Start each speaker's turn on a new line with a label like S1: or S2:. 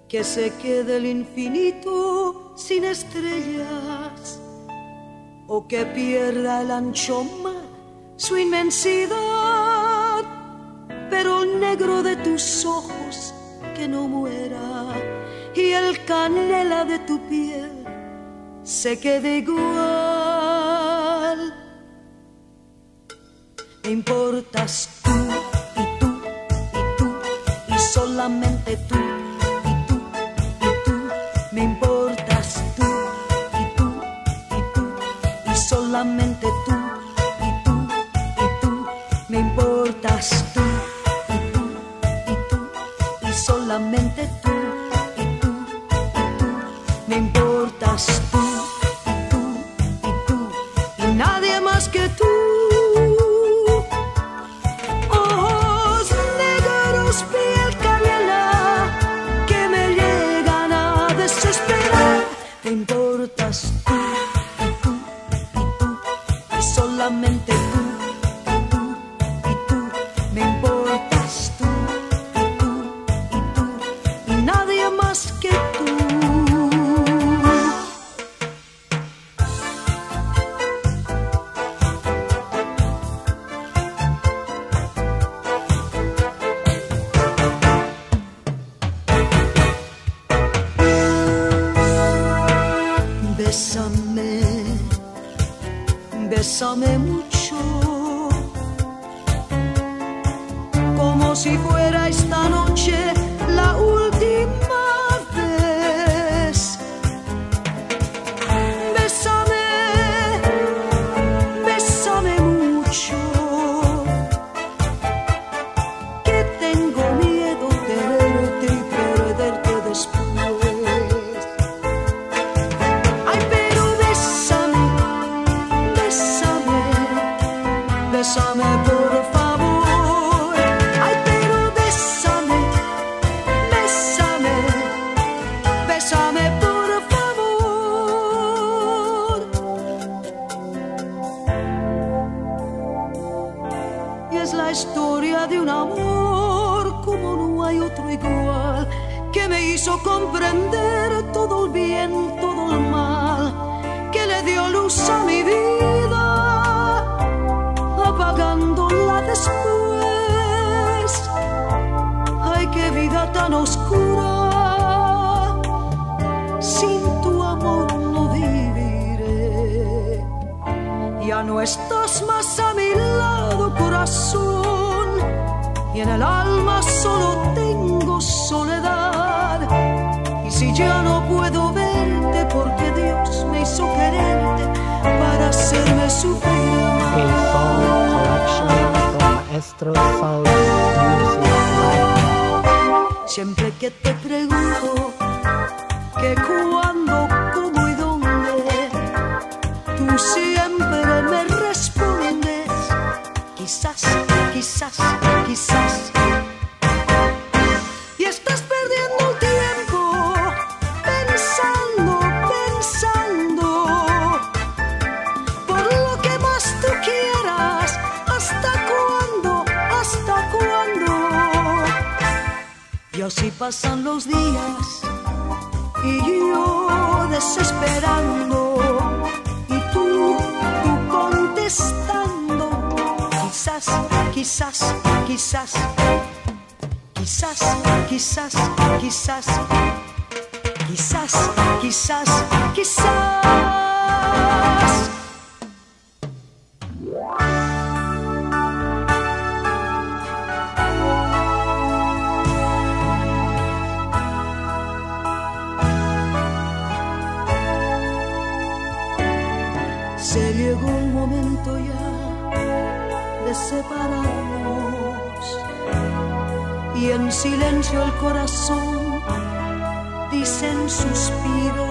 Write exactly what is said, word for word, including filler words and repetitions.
S1: que se quede el infinito sin estrellas, o que pierda el ancho mar su inmensidad, pero el negro de tus ojos que no muera y el canela de tu piel se quede igual. Me importas tú y tú y tú y solamente tú y tú y tú. Me importas tú y tú y tú y solamente tú y tú y tú. Me importas tú y tú y tú y solamente tú y tú y tú. Me importas tú y tú y tú y nadie más que tú. Piel canela que me llegan a desesperar. Me importas tú y tú y tú y solamente tú y tú y tú. Me importas tú y tú y tú y nadie más que tú. Bésame, bésame mucho, como si fuera esta noche la última vez. Bésame, bésame mucho, que tengo miedo de verte y perderte después. Bésame por favor, ay pero bésame, bésame, bésame por favor. Y es la historia de un amor como no hay otro igual, que me hizo comprender todo el bien, todo el mal, que le dio luz a mi vida, apagándola después. Ay, qué vida tan oscura, sin tu amor no viviré. Ya no estás más a mi lado, corazón, y en el alma solo tengo soledad. Y si ya no puedo verte, porque Dios me hizo quererte para hacerme sufrir más. Siempre que te pregunto que cuándo, cómo y dónde, tú siempre me respondes quizás, quizás, quizás. Y estás perdiendo el tiempo pensando, pensando por lo que más tú quieras. ¿Hasta cuándo? ¿Hasta cuándo? Y así pasan los días y yo desesperando y tú, tú contestando quizás, quizás, quizás, quizás, quizás, quizás, quizás, quizás, quizás. Se llegó un momento ya de separarnos y en silencio el corazón dice en suspiro